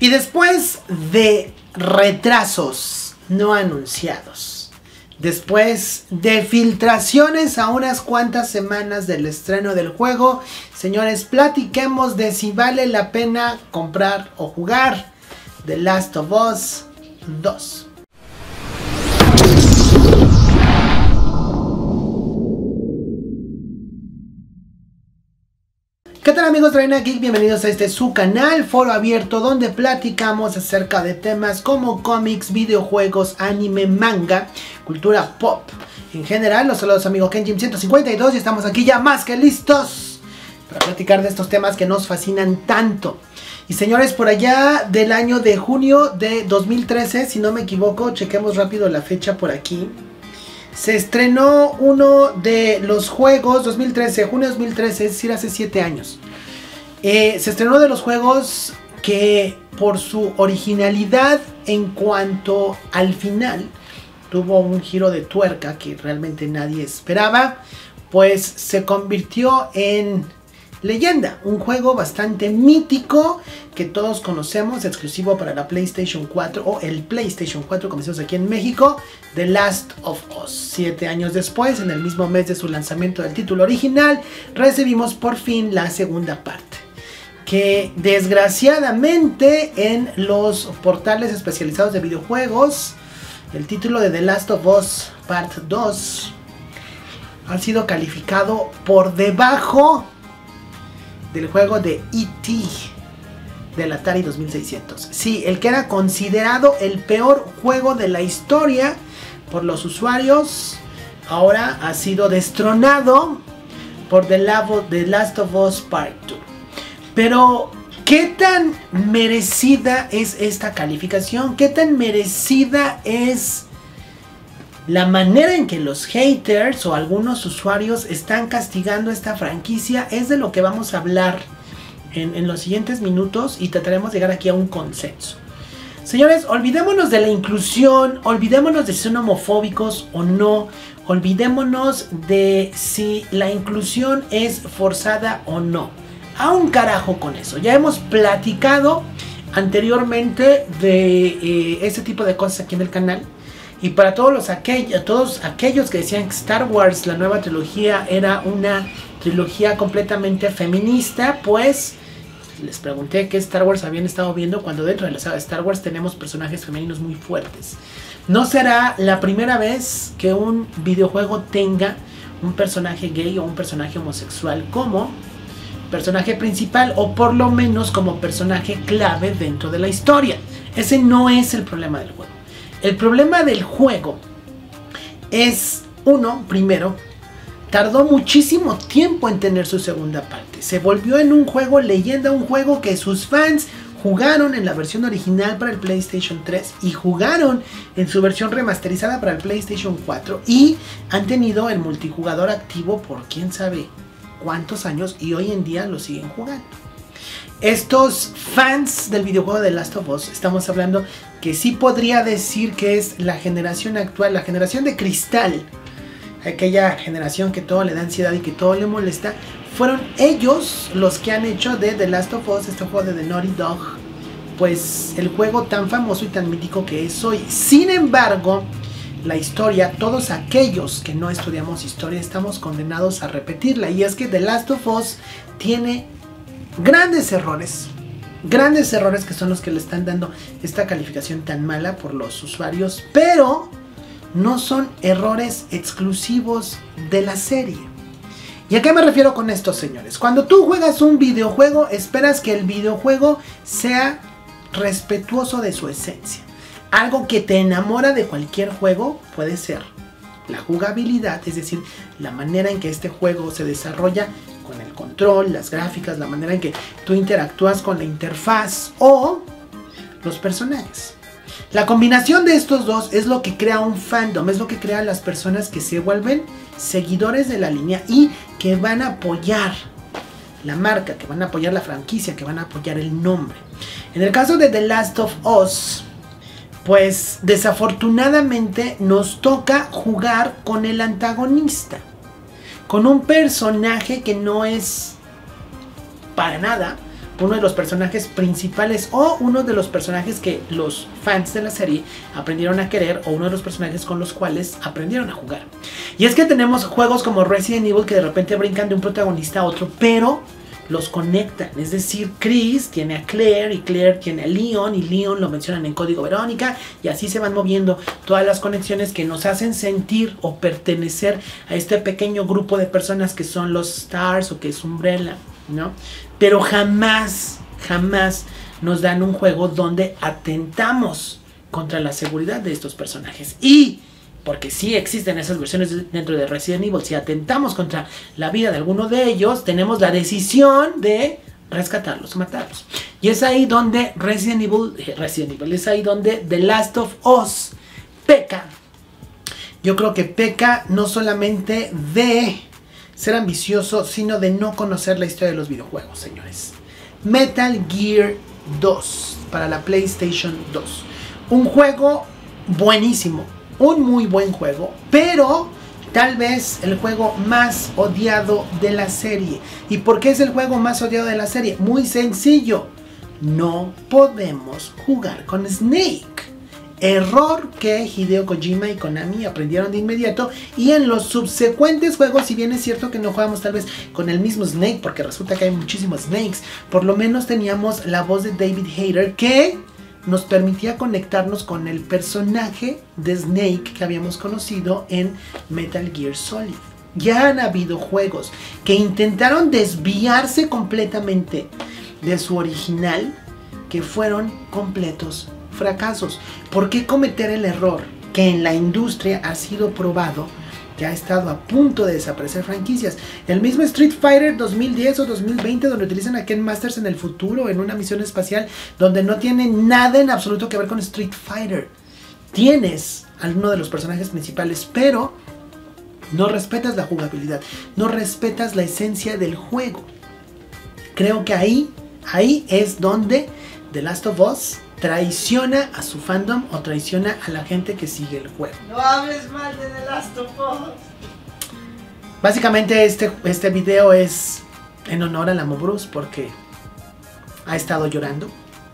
Y después de retrasos no anunciados, después de filtraciones a unas cuantas semanas del estreno del juego, señores, platiquemos de si vale la pena comprar o jugar The Last of Us 2. ¿Qué tal, amigos de Reina Geek? Bienvenidos a este su canal, foro abierto, donde platicamos acerca de temas como cómics, videojuegos, anime, manga, cultura pop. En general, los saludos amigos KenJim152 y estamos aquí ya más que listos para platicar de estos temas que nos fascinan tanto. Y señores, por allá del año de junio de 2013, si no me equivoco, chequemos rápido la fecha por aquí. Se estrenó uno de los juegos, 2013, junio de 2013, es decir, hace 7 años. Se estrenó de los juegos que por su originalidad en cuanto al final tuvo un giro de tuerca que realmente nadie esperaba, pues se convirtió en leyenda, un juego bastante mítico que todos conocemos, exclusivo para la PlayStation 4 o el PlayStation 4 como decimos aquí en México, The Last of Us. 7 años después, en el mismo mes de su lanzamiento del título original, recibimos por fin la segunda parte, que desgraciadamente en los portales especializados de videojuegos, el título de The Last of Us Part 2 ha sido calificado por debajo del juego de E.T. del Atari 2600. Sí, el que era considerado el peor juego de la historia por los usuarios, ahora ha sido destronado por The Last of Us Part 2. Pero, ¿qué tan merecida es esta calificación? ¿Qué tan merecida es la manera en que los haters o algunos usuarios están castigando esta franquicia? Es de lo que vamos a hablar en los siguientes minutos y trataremos de llegar aquí a un consenso. Señores, olvidémonos de la inclusión, olvidémonos de si son homofóbicos o no, olvidémonos de si la inclusión es forzada o no. A un carajo con eso. Ya hemos platicado anteriormente de este tipo de cosas aquí en el canal. Y para todos aquellos que decían que Star Wars, la nueva trilogía, era una trilogía completamente feminista, pues les pregunté qué Star Wars habían estado viendo, cuando dentro de la saga de Star Wars tenemos personajes femeninos muy fuertes. No será la primera vez que un videojuego tenga un personaje gay o un personaje homosexual como personaje principal, o por lo menos como personaje clave dentro de la historia. Ese no es el problema del juego. El problema del juego es, primero, tardó muchísimo tiempo en tener su segunda parte. Se volvió en un juego leyenda, un juego que sus fans jugaron en la versión original para el PlayStation 3 y jugaron en su versión remasterizada para el PlayStation 4 y han tenido el multijugador activo por quién sabe cuántos años y hoy en día lo siguen jugando. Estos fans del videojuego de Last of Us, estamos hablando que sí podría decir que es la generación actual, la generación de cristal, aquella generación que todo le da ansiedad y que todo le molesta, fueron ellos los que han hecho de The Last of Us, este juego de The Naughty Dog, pues el juego tan famoso y tan mítico que es hoy. Sin embargo, la historia, todos aquellos que no estudiamos historia estamos condenados a repetirla, y es que The Last of Us tiene grandes errores que son los que le están dando esta calificación tan mala por los usuarios, pero no son errores exclusivos de la serie. ¿Y a qué me refiero con esto, señores? Cuando tú juegas un videojuego, esperas que el videojuego sea respetuoso de su esencia. Algo que te enamora de cualquier juego puede ser la jugabilidad, es decir, la manera en que este juego se desarrolla con el control, las gráficas, la manera en que tú interactúas con la interfaz o los personajes. La combinación de estos dos es lo que crea un fandom, es lo que crea a las personas que se vuelven seguidores de la línea y que van a apoyar la marca, que van a apoyar la franquicia, que van a apoyar el nombre. En el caso de The Last of Us, pues desafortunadamente nos toca jugar con el antagonista, con un personaje que no es para nada uno de los personajes principales o uno de los personajes que los fans de la serie aprendieron a querer o uno de los personajes con los cuales aprendieron a jugar. Y es que tenemos juegos como Resident Evil que de repente brincan de un protagonista a otro, pero los conectan. Es decir, Chris tiene a Claire y Claire tiene a Leon y Leon lo mencionan en Código Verónica y así se van moviendo todas las conexiones que nos hacen sentir o pertenecer a este pequeño grupo de personas que son los Stars o que es Umbrella, ¿no? Pero jamás nos dan un juego donde atentamos contra la seguridad de estos personajes. Y porque sí existen esas versiones dentro de Resident Evil, si atentamos contra la vida de alguno de ellos, tenemos la decisión de rescatarlos, matarlos. Y es ahí donde Resident Evil, es ahí donde The Last of Us peca. Yo creo que peca no solamente de ser ambicioso, sino de no conocer la historia de los videojuegos, señores. Metal Gear 2 para la PlayStation 2. Un juego buenísimo. Un muy buen juego, pero tal vez el juego más odiado de la serie. ¿Y por qué es el juego más odiado de la serie? Muy sencillo. No podemos jugar con Snake. Error que Hideo Kojima y Konami aprendieron de inmediato. Y en los subsecuentes juegos, si bien es cierto que no jugamos tal vez con el mismo Snake, porque resulta que hay muchísimos Snakes, por lo menos teníamos la voz de David Hayter que nos permitía conectarnos con el personaje de Snake que habíamos conocido en Metal Gear Solid. Ya han habido juegos que intentaron desviarse completamente de su original, que fueron completos fracasos. ¿Por qué cometer el error que en la industria ha sido probado que ha estado a punto de desaparecer franquicias? El mismo Street Fighter 2010 o 2020, donde utilizan a Ken Masters en el futuro en una misión espacial donde no tiene nada en absoluto que ver con Street Fighter. Tienes a uno de los personajes principales, pero no respetas la jugabilidad, no respetas la esencia del juego. Creo que ahí es donde The Last of Us traiciona a su fandom o traiciona a la gente que sigue el juego. No hables mal de The Last of Us. Básicamente este video es en honor a la Bruce porque ha estado llorando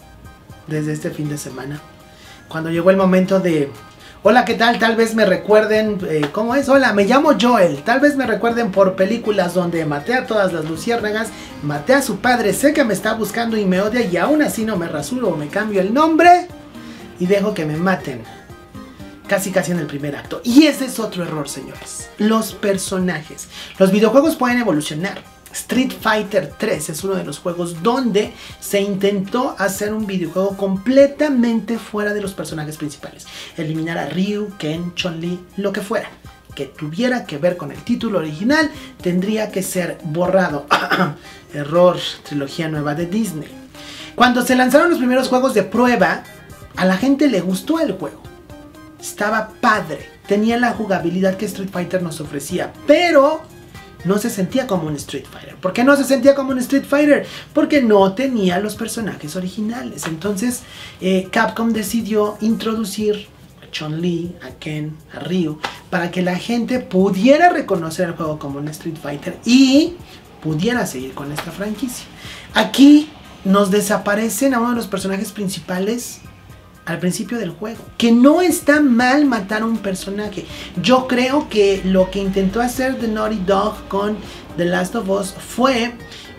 desde este fin de semana. Cuando llegó el momento de... Hola, ¿qué tal? Tal vez me recuerden... ¿Cómo es? Hola, me llamo Joel. Tal vez me recuerden por películas donde maté a todas las luciérnagas, maté a su padre, sé que me está buscando y me odia y aún así no me rasuro o me cambio el nombre y dejo que me maten. Casi en el primer acto. Y ese es otro error, señores. Los personajes. Los videojuegos pueden evolucionar. Street Fighter 3 es uno de los juegos donde se intentó hacer un videojuego completamente fuera de los personajes principales. Eliminar a Ryu, Ken, Chun-Li, lo que fuera que tuviera que ver con el título original tendría que ser borrado. Error, trilogía nueva de Disney. Cuando se lanzaron los primeros juegos de prueba, a la gente le gustó el juego. Estaba padre, tenía la jugabilidad que Street Fighter nos ofrecía, pero no se sentía como un Street Fighter. ¿Por qué no se sentía como un Street Fighter? Porque no tenía los personajes originales. Entonces Capcom decidió introducir a Chun-Li, a Ken, a Ryu, para que la gente pudiera reconocer el juego como un Street Fighter y pudiera seguir con esta franquicia. Aquí nos desaparecen a uno de los personajes principales al principio del juego. Que no está mal matar a un personaje. Yo creo que lo que intentó hacer The Naughty Dog con The Last of Us fue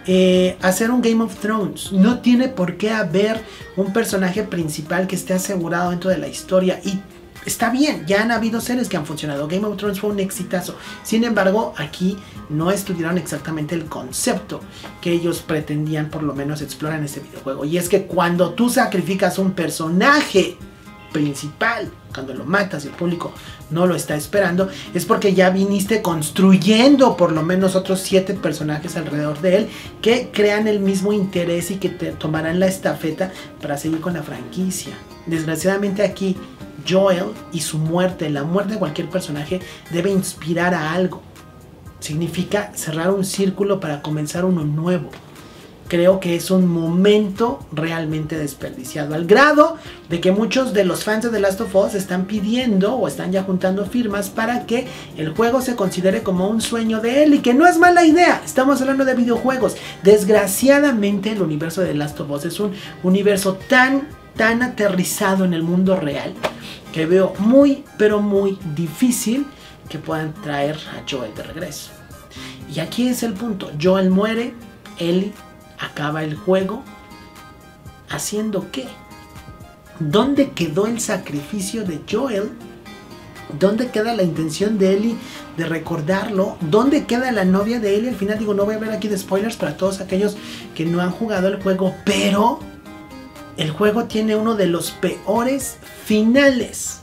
hacer un Game of Thrones. No tiene por qué haber un personaje principal que esté asegurado dentro de la historia. Y está bien, ya han habido series que han funcionado. Game of Thrones fue un exitazo. Sin embargo, aquí no estudiaron exactamente el concepto que ellos pretendían por lo menos explorar en este videojuego. Y es que cuando tú sacrificas un personaje principal, cuando lo matas y el público no lo está esperando, es porque ya viniste construyendo por lo menos otros 7 personajes alrededor de él que crean el mismo interés y que te tomarán la estafeta para seguir con la franquicia. Desgraciadamente aquí Joel y su muerte, la muerte de cualquier personaje, debe inspirar a algo. Significa cerrar un círculo para comenzar uno nuevo. creo que es un momento realmente desperdiciado, al grado de que muchos de los fans de The Last of Us están pidiendo o están ya juntando firmas para que el juego se considere como un sueño de él, y que no es mala idea. Estamos hablando de videojuegos. Desgraciadamente el universo de The Last of Us es un universo tan aterrizado en el mundo real que veo muy pero muy difícil que puedan traer a Joel de regreso. Y aquí es el punto: Joel muere, Ellie acaba el juego, ¿haciendo qué? ¿Dónde quedó el sacrificio de Joel? ¿Dónde queda la intención de Ellie de recordarlo? ¿Dónde queda la novia de Ellie? Al final, digo, no voy a hablar aquí de spoilers para todos aquellos que no han jugado el juego, pero el juego tiene uno de los peores finales.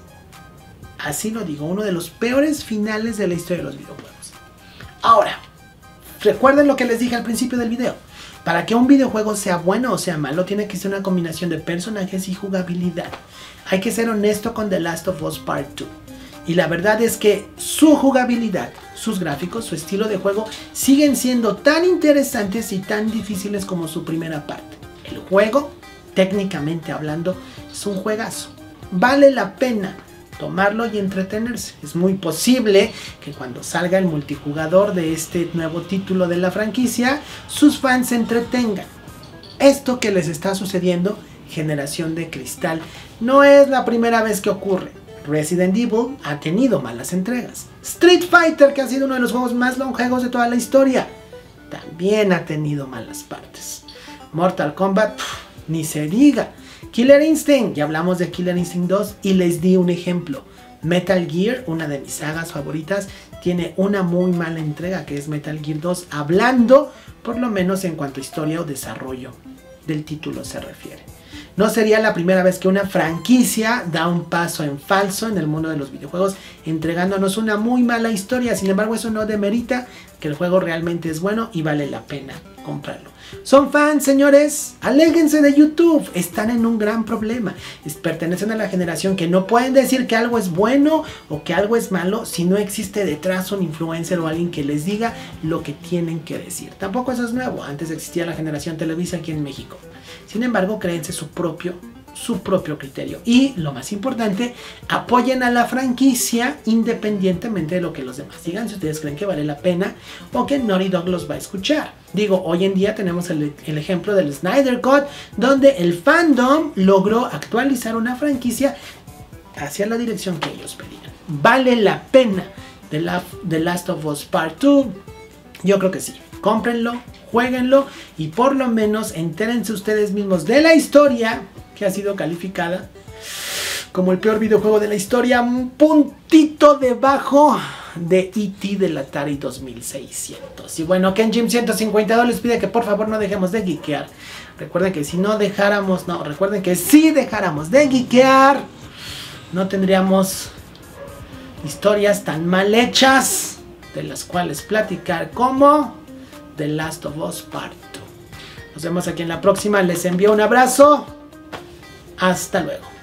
Así lo digo, uno de los peores finales de la historia de los videojuegos. Ahora, recuerden lo que les dije al principio del video. Para que un videojuego sea bueno o sea malo, tiene que ser una combinación de personajes y jugabilidad. Hay que ser honesto con The Last of Us Part 2. Y la verdad es que su jugabilidad, sus gráficos, su estilo de juego siguen siendo tan interesantes y tan difíciles como su primera parte. El juego, técnicamente hablando, es un juegazo. Vale la pena tomarlo y entretenerse. Es muy posible que cuando salga el multijugador de este nuevo título de la franquicia, sus fans se entretengan. Esto que les está sucediendo, Generación de Cristal, no es la primera vez que ocurre. Resident Evil ha tenido malas entregas. Street Fighter, que ha sido uno de los juegos más longevos de toda la historia, también ha tenido malas partes. Mortal Kombat, ni se diga. Killer Instinct, ya hablamos de Killer Instinct 2 y les di un ejemplo. Metal Gear, una de mis sagas favoritas, tiene una muy mala entrega, que es Metal Gear 2, hablando por lo menos en cuanto a historia o desarrollo del título se refiere. No sería la primera vez que una franquicia da un paso en falso en el mundo de los videojuegos, entregándonos una muy mala historia. Sin embargo, eso no demerita que el juego realmente es bueno y vale la pena comprarlo. ¿Son fans, señores? Aléjense de YouTube. Están en un gran problema. Pertenecen a la generación que no pueden decir que algo es bueno o que algo es malo si no existe detrás un influencer o alguien que les diga lo que tienen que decir. Tampoco eso es nuevo. Antes existía la generación Televisa aquí en México. Sin embargo, créense su propio criterio. Y lo más importante, apoyen a la franquicia independientemente de lo que los demás digan, si ustedes creen que vale la pena o que Naughty Dog los va a escuchar. Digo, hoy en día tenemos el ejemplo del Snyder Cut, donde el fandom logró actualizar una franquicia hacia la dirección que ellos pedían. ¿Vale la pena The Last of Us Part 2? Yo creo que sí. Cómprenlo, jueguenlo y por lo menos entérense ustedes mismos de la historia, que ha sido calificada como el peor videojuego de la historia, un puntito debajo de E.T. del Atari 2600. Y bueno, KenJim 152 les pide que por favor no dejemos de geekear. Recuerden que si dejáramos de geekear, no tendríamos historias tan mal hechas de las cuales platicar como The Last of Us Part 2. Nos vemos aquí en la próxima. Les envío un abrazo. Hasta luego.